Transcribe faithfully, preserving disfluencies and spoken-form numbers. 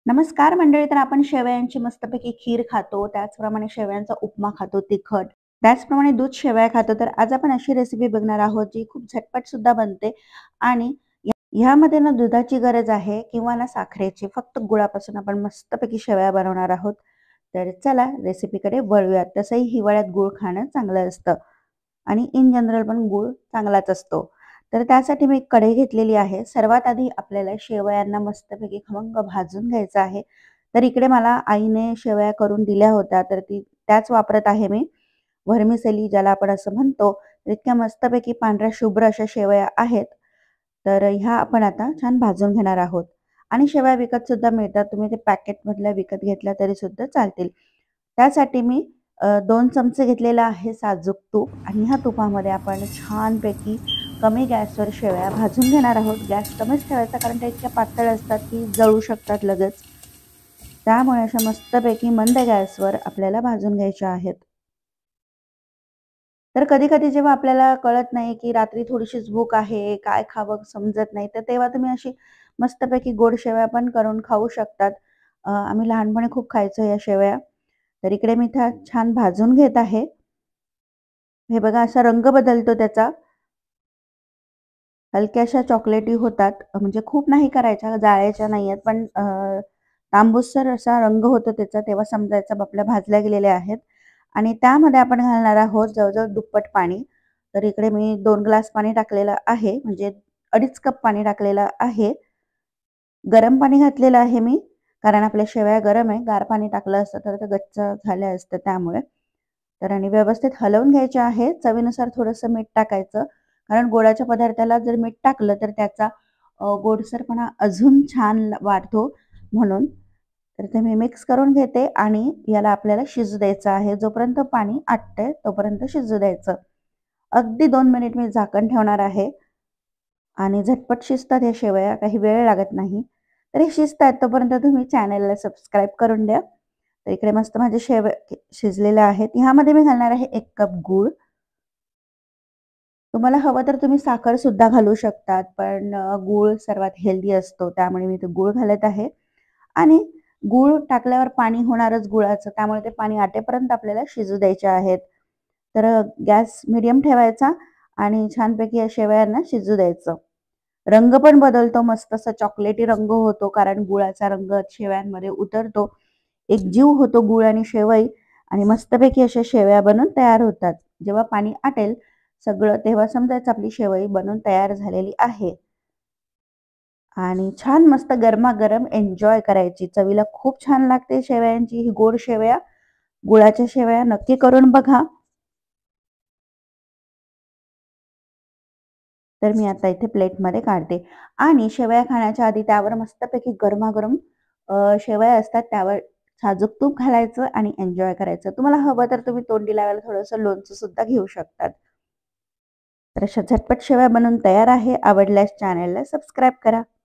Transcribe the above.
नमस्कार मंडळी. तर आपण शेवयांची मस्तपैकी खीर खातो, त्याचप्रमाणे शेवयांचा उपमा खातो तिखट, त्याचप्रमाणे दूध शेवया खातो. तर आज आपण अशी रेसिपी बघणार आहोत जी खूप झटपट सुद्धा बनते आणि या- ह्यामध्ये ना दुधाची गरज आहे किंवा ना साखरेची, फक्त गुळापासून आपण मस्तपैकी शेवया बनवणार आहोत. तर चला रेसिपीकडे वळूयात. तसंही हिवाळ्यात गुळ खाणं चांगलं असतं आणि इन जनरल पण गुळ चांगलाच असतो. तर त्यासाठी मी एक कढई घेतलेली आहे. सर्वात आधी आपल्याला शेवयांना मस्तपैकी खमंग भाजून घ्यायचं आहे. तर इकडे मला आईने शेवया करून दिल्या होत्या, तर ती त्याच वापरत आहे मी. व्हर्मिसेली ज्याला आपण असं म्हणतो. तर इतक्या मस्तपैकी पांढऱ्या शुभ्र अशा शेवया आहेत. तर ह्या आपण आता छान भाजून घेणार आहोत. आणि शेवया विकत सुद्धा मिळतात. तुम्ही ते पॅकेटमधल्या विकत घेतल्या तरी सुद्धा चालतील. त्यासाठी मी अ, दोन चमचे घेतलेलं आहे साजूक तूप आणि ह्या तुपामध्ये आपण छानपैकी कमी गॅसवर शेवया भाजून घेणार आहोत. गॅस कमीच ठेवायचा, कारण त्या इतक्या पातळ असतात की जळू शकतात लगेच. त्यामुळे अशा मस्तपैकी मंद गॅसवर आपल्याला भाजून घ्यायच्या आहेत. तर कधी-कधी जेव्हा आपल्याला कळत नाही की रात्री थोडीशीच भूक आहे, काय खावं समजत नाही, तर तेव्हा तुम्ही अशी मस्तपैकी गोड शेवया पण करून खाऊ शकतात. अ, आम्ही लहानपणी खूप खायचो या शेवया. तर इकडे मी त्या छान भाजून घेत आहे. हे बघा असा रंग बदलतो त्याचा. हलक्याशा चॉकलेटी होतात. अ, म्हणजे खूप नाही करायच्या, जाळायच्या नाहीयेत, पण अ, तांबूसर असा रंग होतो त्याचा, तेव्हा समजायचं आपल्या भाजल्या गेलेल्या आहेत. आणि त्यामध्ये आपण घालणार आहोत जवळ-जवळ दुप्पट पाणी. तर इकडे मी दोन ग्लास पाणी टाकलेलं आहे, म्हणजे अडीच कप पाणी टाकलेलं आहे. गरम पाणी घातलेलं आहे मी, कारण आपल्या शेवया गरम आहे. गार पाणी टाकलं असतं तर ते गच्च झालं असतं त्यामुळे. तर आणि व्यवस्थित हलवून घ्यायचे आहे. चवीनुसार थोडंसं मीठ टाकायचं. कारण गोडाच्या पदार्थाला जर मीठ टाकलं तर त्याचा अ, गोडसरपणा अजून छान ल वाढतो म्हणून. तर ते मी मिक्स करून घेते आणि याला आपल्याला शिजू द्यायचं आहे. जोपर्यंत पाणी आटतंय तोपर्यंत शिजू द्यायचं. अगदी दोन मिनिट मी झाकण ठेवणार आहे आणि झटपट शिजतात ह्या शेवया, काही वेळ लागत नाही. तर हे शिजतात तोपर्यंत तुम्ही चॅनलला सबस्क्राईब करून द्या. तर इकडे मस्त माझे शेवया शिजलेल्या आहेत. ह्यामध्ये मी घालणार आहे एक कप गूळ. तुम्हाला हवं तर तुम्ही साखर सुद्धा घालू शकतात, पण अ, गूळ सर्वात हेल्दी असतो, त्यामुळे मी ते गूळ घालत आहे. आणि गूळ टाकल्यावर पाणी होणारच गुळाचं, त्यामुळे ते पाणी आटेपर्यंत आपल्याला शिजू द्यायचे आहेत. तर अ, गॅस मीडियम ठेवायचा आणि छानपैकी या शेवयांना शिजू द्यायचं. रंग पण बदलतो, मस्त असा चॉकलेटी रंग होतो, कारण गुळाचा रंग शेवयांमध्ये उतरतो. एक जीव होतो गूळ आणि शेवई आणि मस्तपैकी अशा शेवया बनून तयार होतात. जेव्हा पाणी आटेल सगळं, तेव्हा समजायचं आपली शेवई बनून तयार झालेली आहे. आणि छान मस्त गरमागरम एन्जॉय करायची. चवीला खूप छान लागते शेवयांची ही गोड शेवया. गुळाच्या शेवया नक्की करून बघा. तर मी आता इथे प्लेटमध्ये काढते आणि शेवया खाण्याच्या आधी त्यावर मस्तपैकी गरमागरम अ, शेवया असतात त्यावर साजूक तूप घालायचं आणि एन्जॉय करायचं. तुम्हाला हवं तर तुम्ही तोंडी लावायला थोडंसं लोणचं सुद्धा घेऊ शकतात. तर अशा झटपट शेवया बनवून तयार आहे. आवडल्यास चॅनलला सबस्क्राईब करा.